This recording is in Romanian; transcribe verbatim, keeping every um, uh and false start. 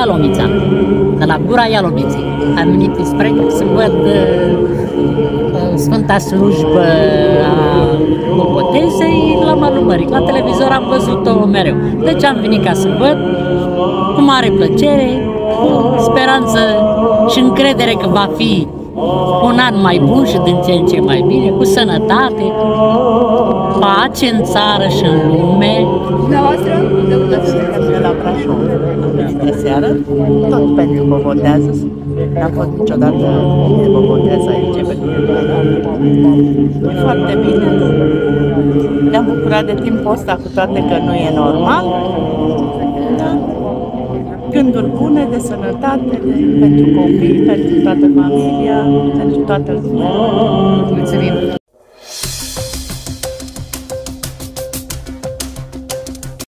Ialomița, de la Gura Ialomiței. Am venit spre să văd uh, Sfânta Slujbă a Botezei la malul mării. La televizor am văzut-o mereu. Deci am venit ca să văd, cu mare plăcere, speranță și încredere că va fi un an mai bun și din ce în ce mai bine, cu sănătate, pace în țară și în lume. Dumneavoastră? De la Brașov. Am venit de seară, tot pentru Bobotează. N-am fost niciodată de Bobotează aici, pentru E foarte bine. Ne-am bucurat de timpul ăsta, cu toate că nu e normal. Da. Gânduri bune, de sănătate, de, pentru copii, pentru toată familia, pentru toată lumea. Mulțumim!